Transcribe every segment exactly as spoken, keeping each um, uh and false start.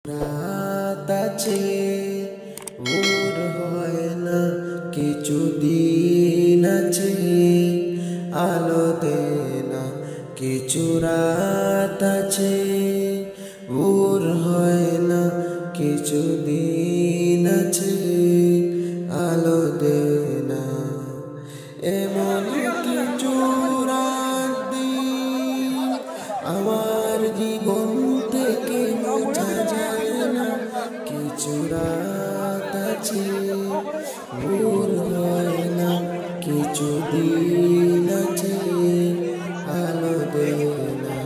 রাত আছে ভোর হয় না, কিছু দিন আছে আলো দেয় না, কিছু রাত আছে ভোর হয় না, কিছু দিন আছে আলো দেয় না। এমন কিছু রাত দিন আমার জীবন থেকে মোছা যায় না, কিছু রাত আছে ভোর হয় না, কিছু দিন আছে আলো দেয় না।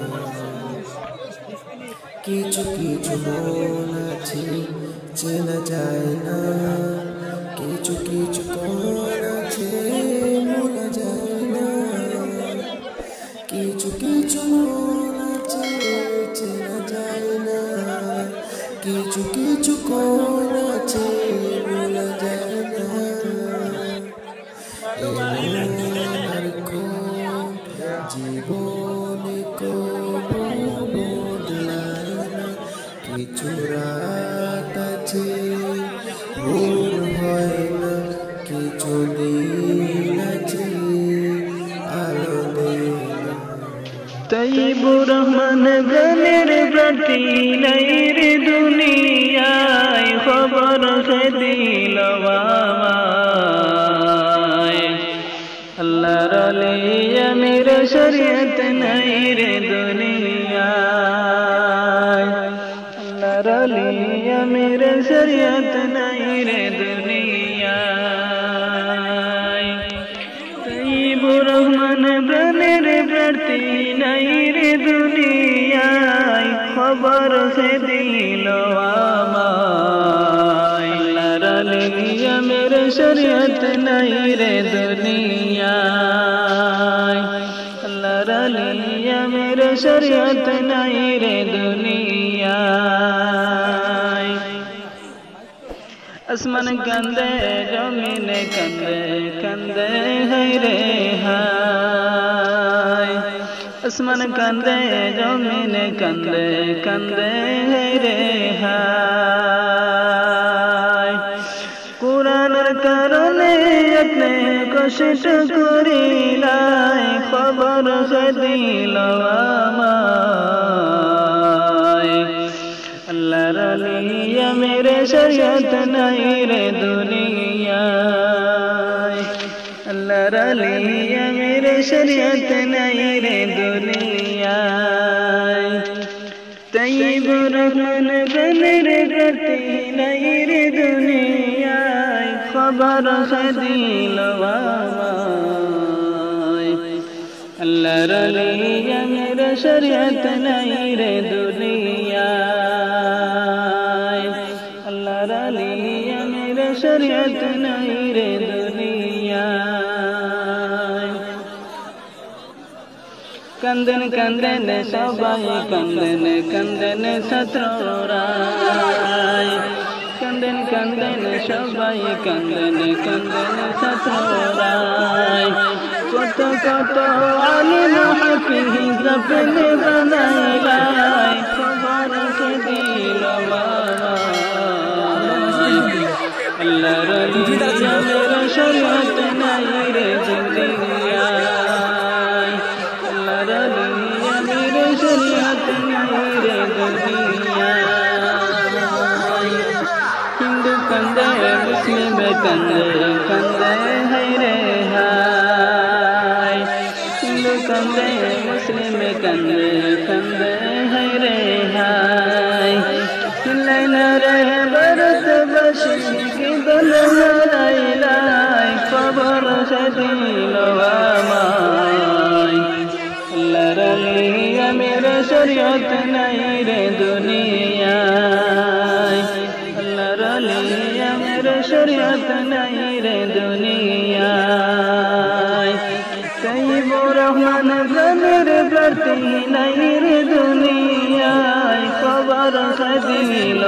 কিছু কিছু মন আছে চেনা যায় না, কিছু কিছু মন আছে ভোলা যায় না, কিছু কিছু মন আছে চেনা যায় না, কিছু কিছু কোন আছে ভোলা যায় না। জীবনে কোনো বদলায় না, কিছু রাত আছে ভোর হয় না, কিছু দিন আছে আলো দেয় না। তৈবুর রহমান গানের প্রতি নাই রে দুনিয়ায়, খবর সে দিল আমায়। আল্লাহর ওলি আমির শরীয়ত নাই রে দুনিয়ায়, আল্লাহর ওলি আমির শরীয়ত নাই রে দুনিয়ায়। তৈবুর রহমান গানের প্রতি নাই রে দুনিয়ায়, খবর সে দিল আমায়। আল্লাহর ওলি আমির শরীয়ত নাই রে দুনিয়ায়, আল্লাহর ওলি আমির শরীয়ত নাই রে দুনিয়ায়। আসমান কান্দে জমিন কান্দে কান্দে হায় রে হায়, আসমান কান্দে জমিন কান্দে কান্দে হায় রে হায়। কুরআনের কারণে আপনি কষ্ট করিলাই, খবর সে দিল আমায়। আল্লাহর ওলি আমির শরীয়ত নাই রে দুনিয়ায়, আল্লাহর ওলি আমির শরীয়ত নাই রে দুনিয়ায়। তৈবুর রহমান গানের প্রতি নাই রে দুনিয়ায়, খবর সে দিল আমায়। আল্লাহর ওলি আমির শরীয়ত নাই রে দুনিয়ায়, আল্লাহর ওলি আমির শরীয়ত নাই রে দুনিয়ায়। কান্দন কান্দন সবাই কান্দন কান্দন ছাত্ররাই, কান্দন কান্দন সবাই কান্দন কান্দন ছাত্ররাই। কত কত আলিম হাফিজ আপনি বানাইলাই, খবর সে দিল আমায়। আল্লাহর ওলি আমির শরীয়ত নাই রে দুনিয়ায়, আল্লাহর ওলি আমির শরীয়ত নাই রে দুনিয়ায়। হিন্দু কান্দে মুসলিম কান্দে কান্দে হায় রে হায়, হিন্দু কান্দে মুসলিম কান্দে কান্দে হায় রে হায়। লাইলা রে ভারতবাসী কি দল হারাইলাই, খবর সে দিল আমায়। আল্লাহর ওলি আমির শরীয়ত নাই রে দুনিয়ায়, আল্লাহর ওলি আমির শরীয়ত নাই রে দুনিয়ায়। তৈবুর রহমান গানের প্রতি নাই রে দুনিয়ায়, খবর সে দিল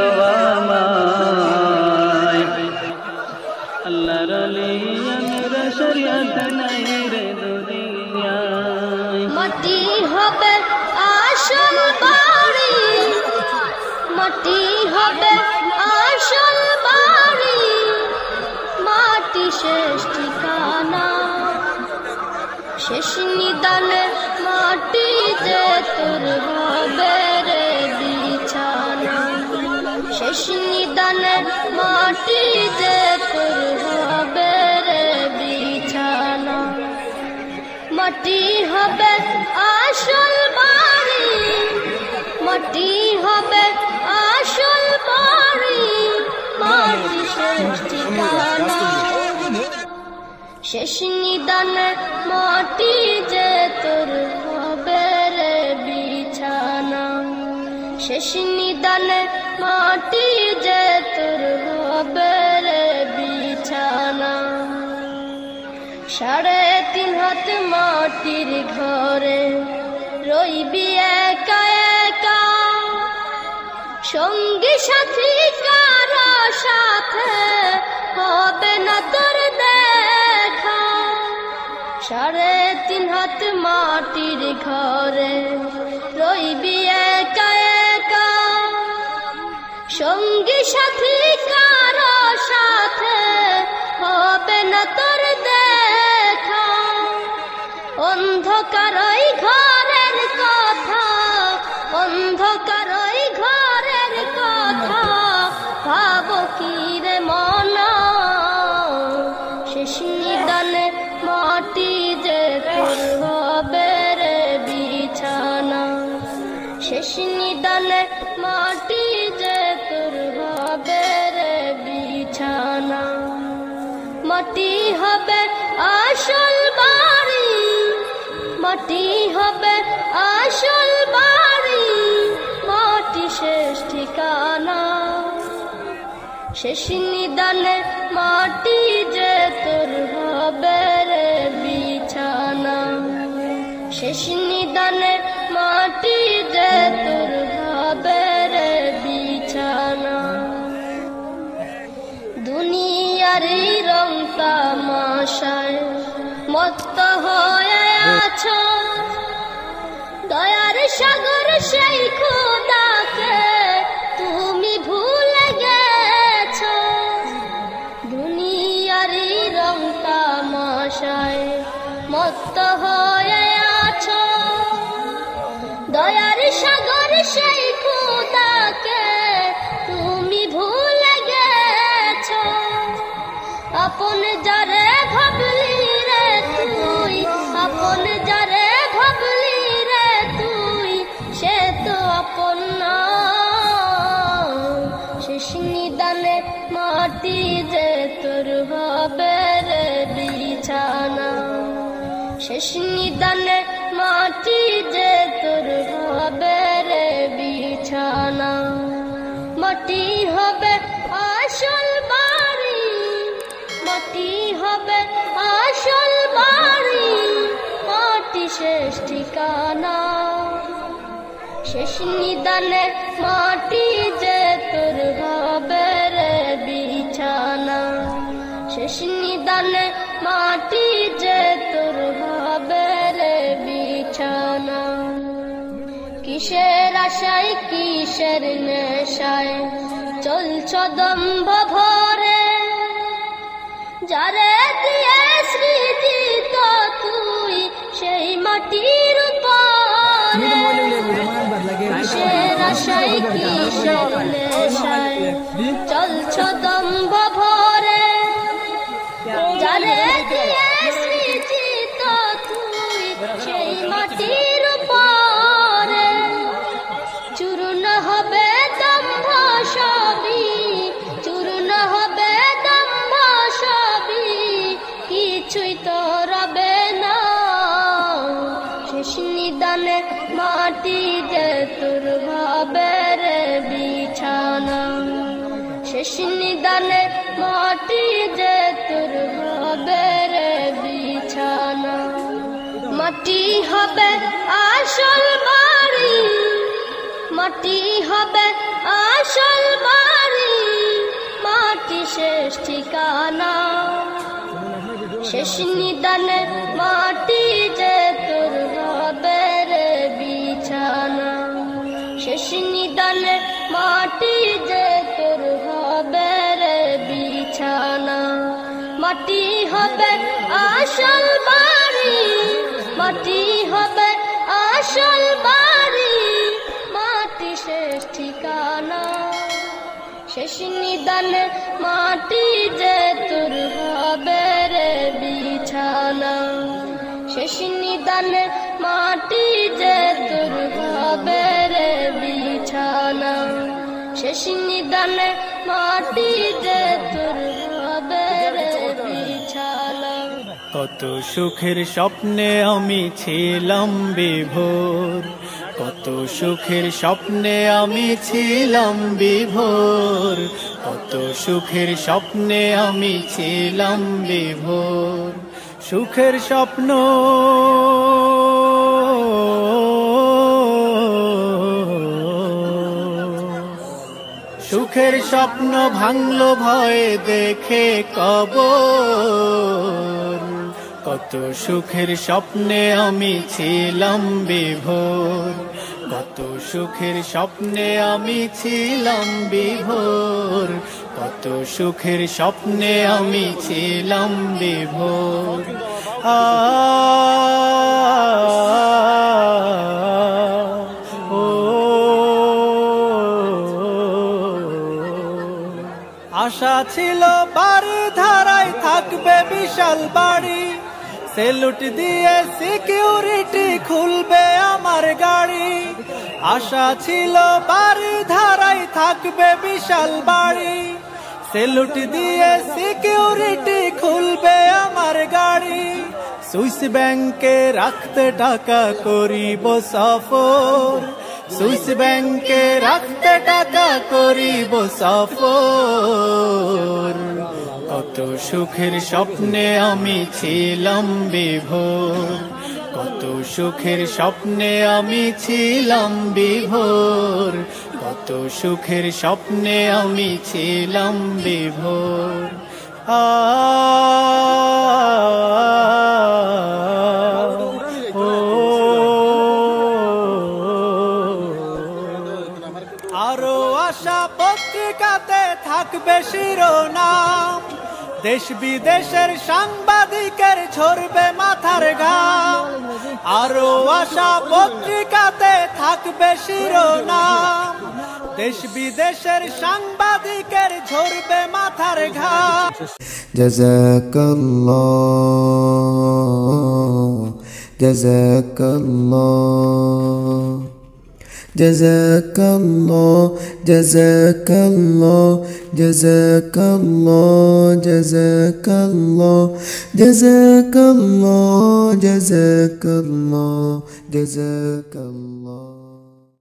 আমায়। আল্লাহর ওলি আমির শরীয়ত নাই রে দুনিয়ায়। মাটি হবে আসল বাড়ি, মাটি মাটি হবে আসল বাড়ি, মাটি শেষ ঠিকানা। শেষ নিদানে মাটি যে তোর হবে রে বিছানা, শেষ নিদানে মাটি যে তোর হবে রে বিছানা। মাটি হবে আসল বাড়ি, মাটি হবে আসল বাড়ি, মাটি শেষ ঠিকানা। শেষ নিদানে মাটি যে তোর হবে রে বিছানা, শেষ নিদানে মাটি যে তোর হবে রে বিছানা। সাড়ে তিন হাত মাটির ঘরে রইবি একা একা, সঙ্গী সাথী কারো সাথে হবে না তোর দেখা। সাড়ে তিন হাত মাটির ঘরে রইবি একা একা, সঙ্গী সাথী কারো সাথে হবে না তোর দেখা। অন্ধকার ওই ঘরের কথা, অন্ধকার ওই ঘরের কথা, ভাবো কি রে মনা। শেষ নিদানে মাটি যে তোর হবে রে বিছানা, শেষ নিদানে মাটি যে তোর হবে রে বিছানা। মাটি হবে আসল বাড়ি, মাটি হবে আসল বাড়ি, মাটি শেষ ঠিকানা। শেষ নিদানে মাটি যে তোর হবে রে বিছানা, শেষ নিদানে মাটি যে তোর হবে রে বিছানা। দুনিয়ার রং তামাশায় মত্ত হয়ে আছো, দয়ার সাগর সেই খোদাকে তুমি ভুলে গেছো। দুনিয়ার রং তামাশায় মত্ত হয়ে আছো, দয়ার সাগর সেই খোদাকে তুমি ভুলে গেছো। আপন যারে ভাবলি রে তুই, আপন যারে ভাবলি রে তুই, সে তো আপন না। শেষ নিদানে মাটি যে তোর হবে রে বিছানা, শেষ নিদানে মাটি যে তোর হবে রে বিছানা। মাটি হবে আসল বাড়ি, মাটি হবে আসল বাড়ি, মাটি শেষ ঠিকানা। শেষ নিদানে মাটি যে তোর হবে রে বিছানা, শেষ নিদানে মাটি যে তোর হবে রে বিছানা। কিসের আশায় কিসের নেশায় চলছ দম্ভ ভরে, যারে দিয়ে স্মৃতি তো তুই সেই মাটির উপরে। কিসের আশায় কিসের নেশায় চলছ দম্ভ ভরে, যারে দিয়ে স্মৃতি তো তুই সেই মাটির উপরে। চূর্ণ হবে দম্ভ সবই, চূর্ণ হবে দম্ভ সবই, কিছুই তো রবে না। শেষ নিদানে মাটি যে তোর হবে রে বিছানা, শেষ নিদানে মাটি যে তোর হবে রে বিছানা। মাটি হবে আসল বাড়ি, মাটি হবে আসল বাড়ি, মাটি শেষ ঠিকানা। শেষ নিদানে মাটি যে তোর হবে রে বিছানা, শেষ নিদানে মাটি মাটি হবে আসল বাড়ি, মাটি হবে আসল বাড়ি, মাটি শেষ ঠিকানা, শেষ নিদান মাটি যে তোর হবে রে বিছানা, শেষ নিদান মাটি যে তোর হবে রে বিছানা, শেষ নিদান মাটি যে তোর হবে রে বিছানা। কত সুখের স্বপ্নে আমি ছিলাম বিভোর, কত সুখের স্বপ্নে আমি ছিলাম বিভোর, কত সুখের স্বপ্নে আমি ছিলাম বিভোর, সুখের স্বপ্ন সুখের স্বপ্ন ভাঙলো ভয়ে দেখে কবর, কত সুখের স্বপ্নে আমি ছিলাম বিভোর, কত সুখের স্বপ্নে আমি ছিলাম বিভোর, কত সুখের স্বপ্নে আমি ছিলাম বিভোর। আ আশা ছিল বাড়ি ধারায় থাকবে বিশাল বাড়ি, সেলুট দিয়ে সিকিউরিটি খুলবে আমার গাড়ি, আশা ছিল বাড়ি ধারায় থাকবে বিশাল বাড়ি, সেলুট দিয়ে সিকিউরিটি খুলবে আমার গাড়ি, সুইস ব্যাংকে রাখতে টাকা করিব সফর, সুইস ব্যাংকে রাখতে টাকা করিব সফর, কত সুখের স্বপ্নে আমি ছিলাম বিভোর, কত সুখের স্বপ্নে আমি ছিলাম বিভোর, কত সুখের স্বপ্নে আমি ছিলাম বিভোর। আ আরো আশা পত্রিকাতে থাকবে শিরোনাম, দেশ বিদেশের সাংবাদিকের ঝরবে মাথার ঘাম, আরো আশা পত্রিকাতে থাকবে শিরোনাম, দেশ বিদেশের সাংবাদিকের ঝরবে মাথার ঘাম। জাযাকাল্লাহ জাযাকাল্লাহ জাযাকাল্লাহ জাযাকাল্লাহ জাযাকাল্লাহ জাযাকাল্লাহ জাযাকাল্লাহ জাযাকাল্লাহ জাযাকাল্লাহ।